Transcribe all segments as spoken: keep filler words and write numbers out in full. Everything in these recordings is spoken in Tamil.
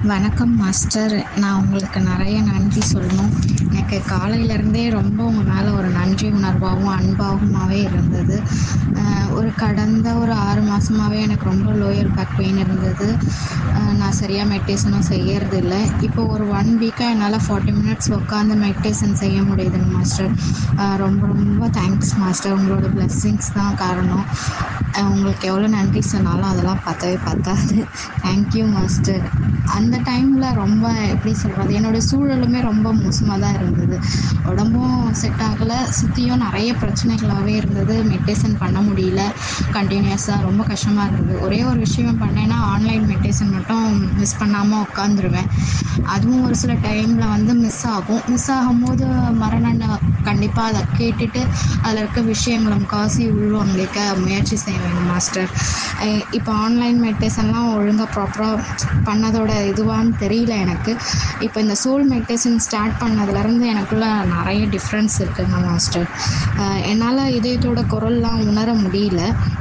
வணக்கம் மாஸ்டர். நான் உங்களுக்கு நிறைய நன்றி சொல்லணும். எனக்கு காலையிலேருந்தே ரொம்ப உங்கள் மேலே ஒரு நன்றி உணர்வாகவும் அன்பாகவுமாகவே இருந்தது. ஒரு கடந்த ஒரு ஆறு மாதமாகவே எனக்கு ரொம்ப லோயர் பேக் பெயின் இருந்தது. நான் சரியாக மெடிடேஷனும் செய்யறது இல்லை. இப்போ ஒரு ஒன் வீக்காக என்னால் ஃபார்ட்டி மினிட்ஸ் உட்காந்து மெடிடேஷன் செய்ய முடியுதுங்க மாஸ்டர். ரொம்ப ரொம்ப தேங்க்ஸ் மாஸ்டர். உங்களோட பிளெஸ்ஸிங்ஸ் தான் காரணம். உங்களுக்கு எவ்வளோ நன்றி சொன்னாலும் அதெல்லாம் பத்தவே பத்தாது. Thank you master. அந்த டைமில் ரொம்ப எப்படி சொல்கிறது, என்னோடய சூழலுமே ரொம்ப மோசமாக தான் இருந்தது. உடம்பும் செட் ஆகலை, சுற்றியும் நிறைய பிரச்சனைகளாகவே இருந்தது. மெடிடேஷன் பண்ண முடியல, கண்டினியூஸாக ரொம்ப கஷ்டமாக இருந்தது. ஒரே ஒரு விஷயம் பண்ணேன்னா ஆன்லைன் மெடிடேஷன் மட்டும் மிஸ் பண்ணாமல் உட்காந்துருவேன். அதுவும் ஒரு சில டைமில் வந்து மிஸ் ஆகும். மிஸ் ஆகும்போது மரணம் கண்டிப்பாக அதை கேட்டுட்டு அதில் இருக்க விஷயங்களை முக்காசி உள்வாங்கிக்க முயற்சி செய்வேன் மாஸ்டர். இப்போ ஆன்லைன் மெடிடேஷன்லாம் ஒழுங்காக ப்ராப்பராக பண்ணதோட இதுவான்னு தெரியல எனக்கு. இப்போ இந்த சோல் மெடிடேஷன் ஸ்டார்ட் பண்ணதுலேருந்து எனக்குள்ள நிறைய டிஃப்ரென்ஸ் இருக்குங்க மாஸ்டர். என்னால் இதயத்தோட குரல்லாம் உணர முடியல.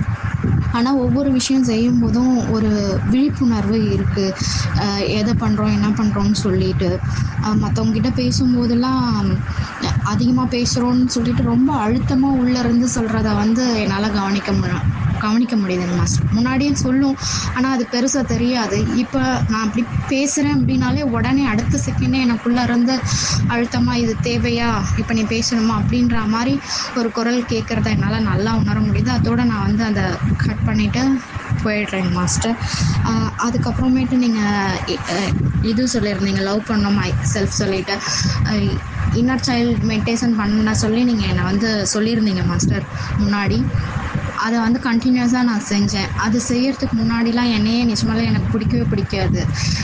ஆனால் ஒவ்வொரு விஷயம் செய்யும்போதும் ஒரு விழிப்புணர்வு இருக்குது. எதை பண்ணுறோம் என்ன பண்ணுறோன்னு சொல்லிட்டு மற்றவங்ககிட்ட பேசும்போதெல்லாம் அதிகமாக பேசுகிறோன்னு சொல்லிட்டு ரொம்ப அழுத்தமாக உள்ளேருந்து சொல்கிறத வந்து என்னால் கவனிக்க மு கவனிக்க முடியுதுங்க மாஸ்டர். முன்னாடியே சொல்லும், ஆனால் அது பெருசாக தெரியாது. இப்போ நான் அப்படி பேசுகிறேன் அப்படின்னாலே உடனே அடுத்த செகண்டே எனக்குள்ளே இருந்து அழுத்தமாக இது தேவையா, இப்போ நீ பேசணுமா அப்படின்ற மாதிரி ஒரு குரல் கேட்குறத என்னால் நல்லா உணர முடியுது. அதோடு நான் வந்து அதை கட் பண்ணிவிட்டு போயிடுறேங்க மாஸ்டர். அதுக்கப்புறமேட்டு நீங்கள் இது சொல்லியிருந்தீங்க, லவ் பண்ணோம் மை செல்ஃப் சொல்லிவிட்டு இன்னர் சைல்டு மெடிடேஷன் பண்ண சொல்லி நீங்கள் என்னை வந்து சொல்லியிருந்தீங்க மாஸ்டர் முன்னாடி. அதை வந்து கண்டினியூஸாக நான் செஞ்சேன். அது செய்யறதுக்கு முன்னாடிலாம் என்னையே நிஜமாலே எனக்கு பிடிக்கவே பிடிக்காது.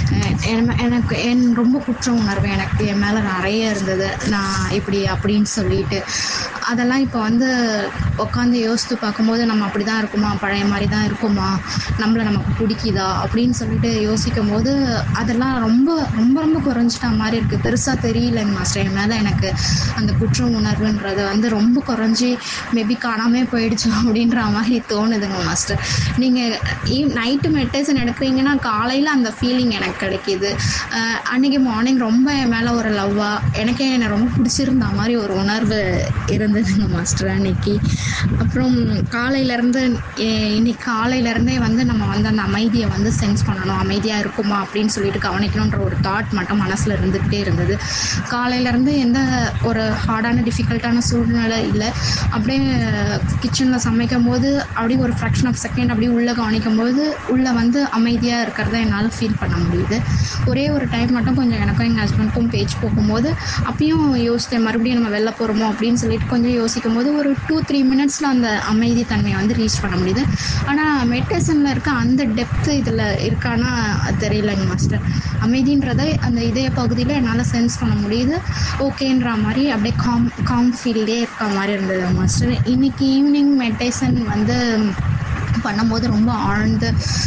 எனக்கு என் ரொம்ப குற்ற உணர்வு எனக்கு என் மேலே நிறைய இருந்தது. நான் இப்படி அப்படின்னு சொல்லிட்டு அதெல்லாம் இப்போ வந்து உட்காந்து யோசித்து பார்க்கும்போது நம்ம அப்படி தான் இருக்குமா, பழைய மாதிரி தான் இருக்குமா, நம்மளை நமக்கு பிடிக்குதா அப்படின்னு சொல்லிட்டு யோசிக்கும் போது அதெல்லாம் ரொம்ப ரொம்ப ரொம்ப குறைஞ்சிட்டா மாதிரி இருக்குது. பெருசாக தெரியலைங்க மாஸ்டர். என் மேலே எனக்கு அந்த குற்ற உணர்வுன்றது வந்து ரொம்ப குறைஞ்சி மேபி காணாமே போயிடுச்சு அப்படின்ற மாதிரி தோணுதுங்க மாஸ்டர். நீங்கள் ஈவ் நைட்டு மெடிடேஷன் எடுக்கிறீங்கன்னா காலையில் அந்த ஃபீலிங் எனக்கு கிடைக்கிது. அன்றைக்கி மார்னிங் ரொம்ப என் மேலே ஒரு லவ்வாக எனக்கே என்னை ரொம்ப பிடிச்சிருந்த மாதிரி ஒரு உணர்வு இருந்ததுங்க மாஸ்டர் அன்றைக்கி. அப்புறம் காலையிலேருந்து இன்னைக்கு காலையிலேருந்தே வந்து நம்ம வந்து அந்த அமைதியை வந்து சென்ஸ் பண்ணணும், அமைதியாக இருக்குமா அப்படின்னு சொல்லிட்டு கவனிக்கணுன்ற ஒரு தாட் மட்டும் மனசில் இருந்துக்கிட்டே இருந்தது. காலையிலேருந்து எந்த ஒரு ஹார்டான டிஃபிகல்ட்டான சூழ்நிலை இல்லை. அப்படியே கிச்சனில் சமைக்கும் போது அப்படியே ஒரு ஃப்ராக்ஷன் ஆஃப் செகண்ட் அப்படியே உள்ளே கவனிக்கும் போது உள்ளே வந்து அமைதியாக இருக்கிறத என்னால் ஃபீல் பண்ண முடியுது. ஒரே ஒரு டைம் மட்டும் கொஞ்சம் எனக்கும் எங்கள் ஹஸ்பண்டுக்கும் பேச்சு போகும்போது அப்பயும் யோசித்தேன், மறுபடியும் நம்ம வெளில போகிறோமோ அப்படின்னு சொல்லிட்டு கொஞ்சம் யோசிக்கும் போது ஒரு டூ த்ரீ மினிட்ஸில் அந்த அமைதி தன்மையை வந்து ரீச் பண்ண முடியுது. ஆனால் மெடிடேஷனில் இருக்க அந்த டெப்த்து இதில் இருக்கான்னா தெரியலைங்க மாஸ்டர். அமைதின்றதை அந்த இதய பகுதியில் என்னால் சென்ஸ் பண்ண முடியுது. ஓகேன்ற மாதிரி அப்படியே காம் காம் ஃபீல்டே இருக்க மாதிரி இருந்தது மாஸ்டர். இன்றைக்கி ஈவினிங் மெடிடேஷன் வந்து பண்ணும்போது ரொம்ப ஆழ்ந்து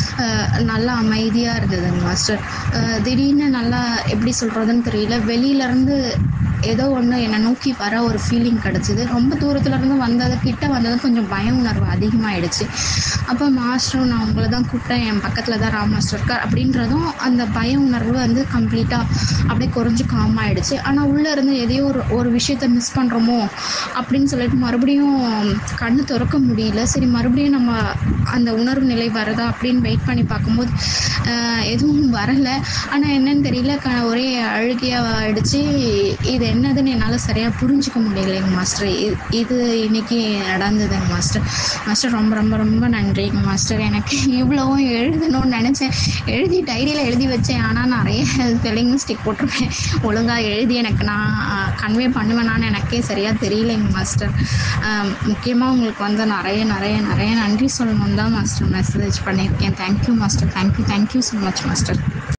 நல்லா அமைதியாக இருந்ததுங்க மாஸ்டர். திடீர்னு நல்லா எப்படி சொல்கிறதுன்னு தெரியல, வெளியிலேருந்து ஏதோ ஒன்று என்னை நோக்கி வர ஒரு ஃபீலிங் கிடச்சிது. ரொம்ப தூரத்துலேருந்து வந்தது கிட்ட வந்தது கொஞ்சம் பய உணர்வு அதிகமாகிடுச்சு. அப்போ மாஸ்டரும் நான் உங்களை தான் கூப்பிட்டேன், என் பக்கத்தில் தான் ராம் மாஸ்டர் இருக்கார் அப்படின்றதும் அந்த பய உணர்வு வந்து கம்ப்ளீட்டாக அப்படியே குறைஞ்சி காம் ஆகிடுச்சு. ஆனால் உள்ளே இருந்து எதையோ ஒரு ஒரு விஷயத்தை மிஸ் பண்ணுறோமோ அப்படின்னு சொல்லிட்டு மறுபடியும் கண்ணு திறக்க முடியல. சரி மறுபடியும் நம்ம அந்த உணர்வு நிலை வருதா அப்படின்னு வெயிட் பண்ணி பார்க்கும்போது எதுவும் வரலை. ஆனால் என்னன்னு தெரியல, க ஒரே அழுகையாக ஆகிடுச்சு. இது என்னதுன்னு என்னால் சரியாக புரிஞ்சிக்க முடியலைங்க மாஸ்டர். இது இன்னைக்கு நடந்ததுங்க மாஸ்டர். மாஸ்டர் ரொம்ப ரொம்ப ரொம்ப நன்றிங்க மாஸ்டர். எனக்கு இவ்வளவும் எழுதணும்னு நினச்சேன், எழுதி டைரியில் எழுதி வச்சேன். ஆனால் நிறைய ஸ்பெல்லிங் மிஸ்டேக் போட்டிருப்பேன். ஒழுங்காக எழுதி எனக்கு நான் கன்வே பண்ணுவேனான்னு எனக்கே சரியாக தெரியலைங்க மாஸ்டர். முக்கியமாக உங்களுக்கு வந்து நிறைய நிறைய நிறைய நன்றி சொல்லணும்னு தான் மாஸ்டர் மெசேஜ் பண்ணியிருக்கேன். Thank you master. Thank you thank you so much master.